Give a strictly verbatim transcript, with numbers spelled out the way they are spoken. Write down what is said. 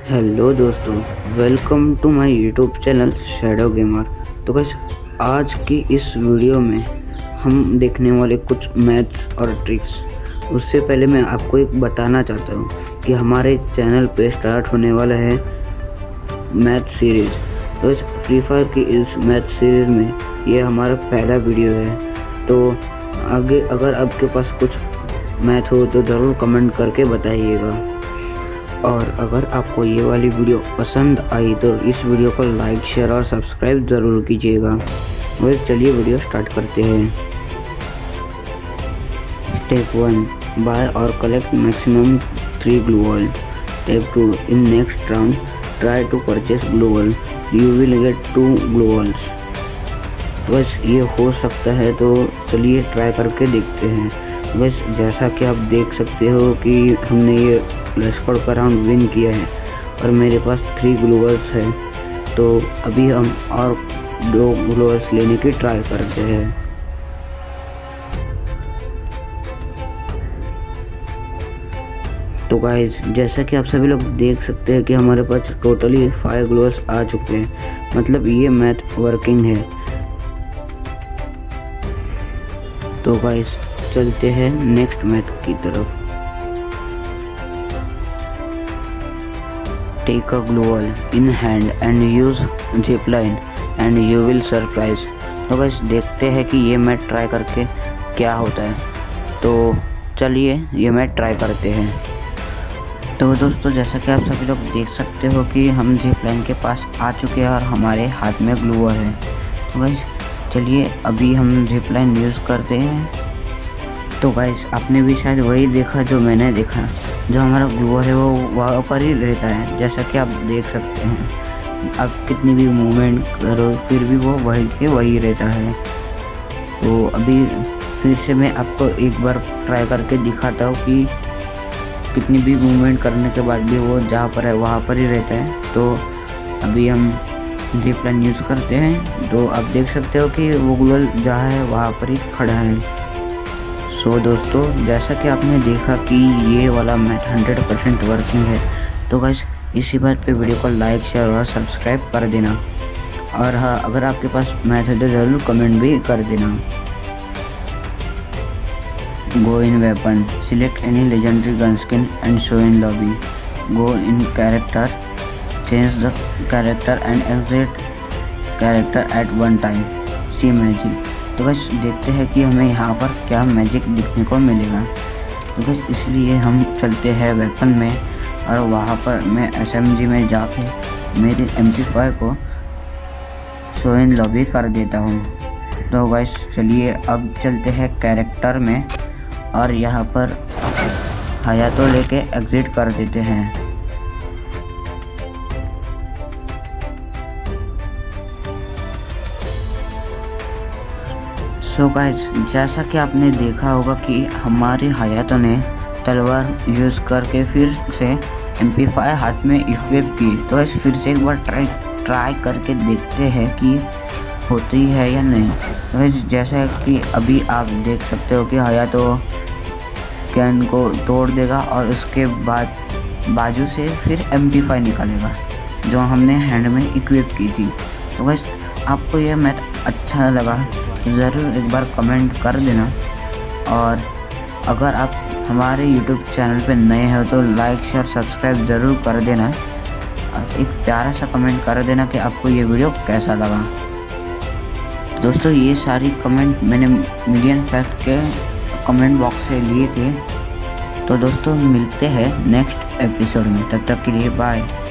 Hello दोस्तों, welcome to my YouTube channel shadow gamer. तो guys, आज की इस वीडियो में हम देखने वाले कुछ मैथ्स और ट्रिक्स। उससे पहले मैं आपको एक बताना चाहता हूँ कि हमारे चैनल पे स्टार्ट होने वाला है मैथ सीरीज़। तो इस फ्री फायर की इस मैथ सीरीज़ में ये हमारा पहला वीडियो है। तो आगे अगर आपके पास कुछ मैथ हो तो ज़रूर कमेंट करके बताइएगा। और अगर आपको ये वाली वीडियो पसंद आई तो इस वीडियो को लाइक, शेयर और सब्सक्राइब ज़रूर कीजिएगा। वैसे चलिए वीडियो स्टार्ट करते हैं। स्टेप वन, बाय और collect maximum three glue wall. Step two, in next round try to purchase glue wall, you will get two glue walls. बस ये हो सकता है, तो चलिए ट्राई करके देखते हैं। बस जैसा कि आप देख सकते हो कि हमने ये स्क्वाड का राउंड विन किया है और मेरे पास थ्री ग्लूवर्स है। तो अभी हम और दो ग्लूवर्स लेने की ट्राई करते हैं। तो गाइज, जैसा कि आप सभी लोग देख सकते हैं कि हमारे पास टोटली फाइव ग्लूवर्स आ चुके हैं, मतलब ये मैथ वर्किंग है। तो गाइज चलते हैं नेक्स्ट मैथ की तरफ। Take a glue wall in hand and use zip line and you will surprise। तो बस देखते हैं कि ये मैथ ट्राई करके क्या होता है। तो चलिए ये मैथ ट्राई करते हैं। तो दोस्तों, जैसा कि आप सभी लोग देख सकते हो कि हम जिप लाइन के पास आ चुके हैं और हमारे हाथ में ग्लू वॉल है। तो गाइस चलिए अभी हम जिप लाइन यूज़ करते हैं। तो गाइस, आपने भी शायद वही देखा जो मैंने देखा, जो हमारा ग्लू है वो वहाँ पर ही रहता है। जैसा कि आप देख सकते हैं, आप कितनी भी मूवमेंट करो फिर भी वो वही के वही रहता है। तो अभी फिर से मैं आपको एक बार ट्राई करके दिखाता हूँ कि कितनी भी मूवमेंट करने के बाद भी वो जहाँ पर है वहाँ पर ही रहता है। तो अभी हम जिप लाइन यूज़ करते हैं। तो आप देख सकते हो कि वो ग्लू जहाँ है वहाँ पर ही खड़ा है। सो so, दोस्तों, जैसा कि आपने देखा कि ये वाला मैथ हंड्रेड परसेंट वर्किंग है। तो गाइस, इसी बात पे वीडियो को लाइक, शेयर और सब्सक्राइब कर देना। और हाँ, अगर आपके पास मैथ है तो ज़रूर कमेंट भी कर देना। Go in weapon, select any legendary gun skin and show in lobby. Go in character, change the character and exit character at one time, see magic. तो बस देखते हैं कि हमें यहाँ पर क्या मैजिक दिखने को मिलेगा। तो बस इसलिए हम चलते हैं वेपन में और वहाँ पर मैं एसएमजी में जाके मेरे एम पी फाइव को शो इन लॉबी कर देता हूँ। तो गाइस चलिए अब चलते हैं कैरेक्टर में और यहाँ पर हयातो लेके एग्जिट कर देते हैं। सो so गाइस, जैसा कि आपने देखा होगा कि हमारे हयातो ने तलवार यूज़ करके फिर से एम पी फाइव हाथ में इक्विप की। तो गाइस फिर से एक बार ट्राई ट्राई करके देखते हैं कि होती है या नहीं। तो गाइस, जैसा कि अभी आप देख सकते हो कि हयातो कैन को तोड़ देगा और उसके बाद बाजू से फिर एम पी फाइव निकालेगा जो हमने हैंड में इक्विप की थी। तो गाइस, आपको यह मैथ अच्छा लगा ज़रूर एक बार कमेंट कर देना। और अगर आप हमारे यूट्यूब चैनल पे नए हो तो लाइक, शेयर, सब्सक्राइब ज़रूर कर देना। और एक प्यारा सा कमेंट कर देना कि आपको ये वीडियो कैसा लगा। दोस्तों, ये सारी कमेंट मैंने मिलियन फैक्ट के कमेंट बॉक्स से लिए थे। तो दोस्तों, मिलते हैं नेक्स्ट एपिसोड में, तब तक के लिए बाय।